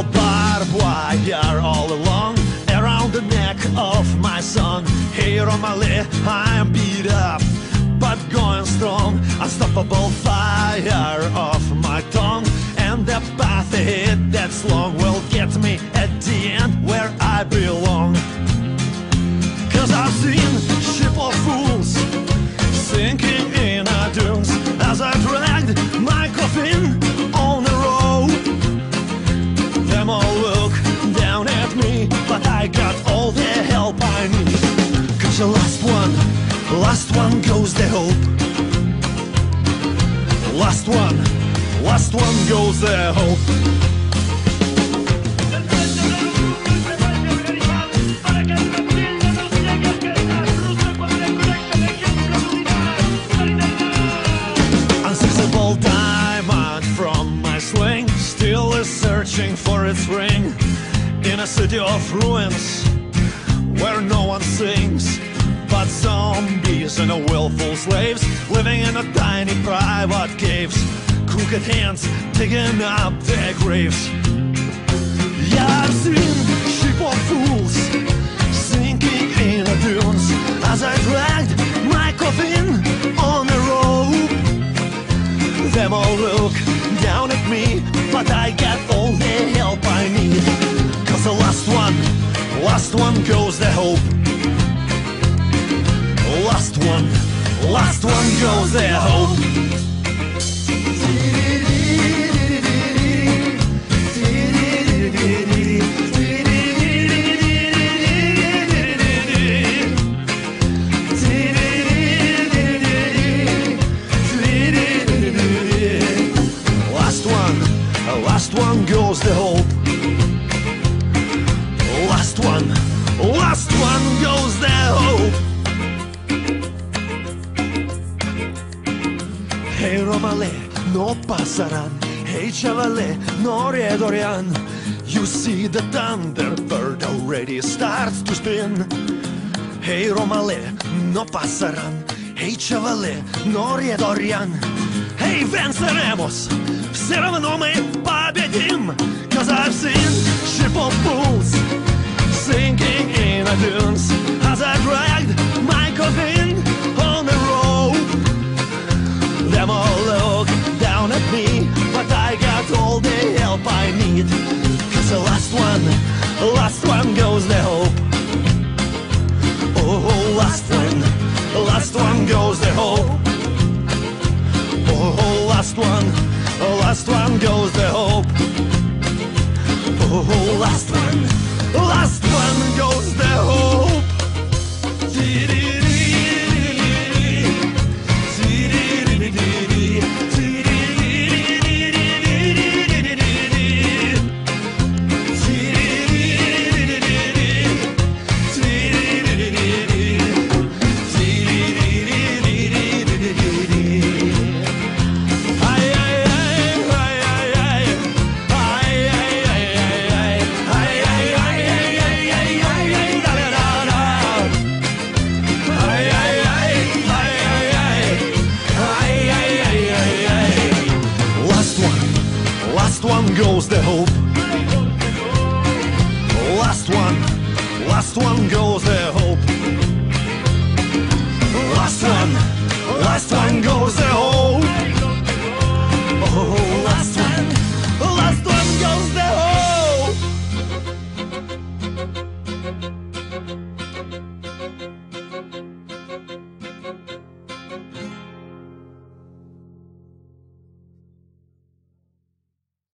little barbed wire all along around the neck of my son. Here on my leg, I am beat up, but going strong. Unstoppable fire of my tongue, and the path ahead that's long will get me at the end where I belong. 'Cause I've seen ship of fools sinking in a dunes as I dragged my coffin on the road. Them all look down at me, but I got all the help I need. 'Cause the last one goes the hope. Last one goes the hope. Unseizable diamond from my sling still is searching for its ring in a city of ruins where no one sings but zombies and willful slaves living in a tiny private caves. Crooked hands digging up their graves. Yeah, I've seen ship of fools sinking in the dunes as I dragged my coffin on the rope. Them all look down at me, but I got all the help I need. 'Cause the last one goes the hope. Last one goes the hope. Last one goes the hope. Last one goes the hope. Hey Romale, no passaran. Hey Chavale, no redorian. You see the thunderbird already starts to spin. Hey Romale, no passaran. Hey Chavale, no redorian. Hey, venceremos. Все равно мы победим. 'Cause I've seen ship of fools sinking in the dunes as I dragged my coffin on the rope. Them all look down at me, but I got all the help I need. 'Cause the last one goes the hope. Oh, last one goes the hope. Oh, last one goes the hope. Oh, last one goes the hope. Goes the hope. Last one goes the hope. Last one goes the hope. Oh, last